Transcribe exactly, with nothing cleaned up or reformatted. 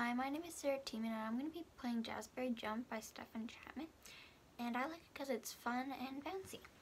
Hi, my name is Sarah Tiemann and I'm going to be playing Jazzberry Jump by Stephen Chapman. And I like it because it's fun and fancy.